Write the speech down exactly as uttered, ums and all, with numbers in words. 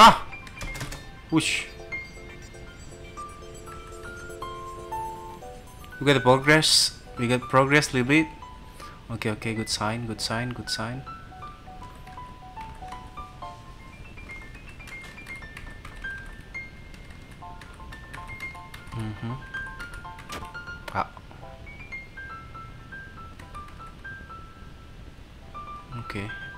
Ah! Whoosh. We got the progress. We got progress a little bit. Okay, okay, good sign, good sign, good sign. Mm-hmm. Ah. Okay.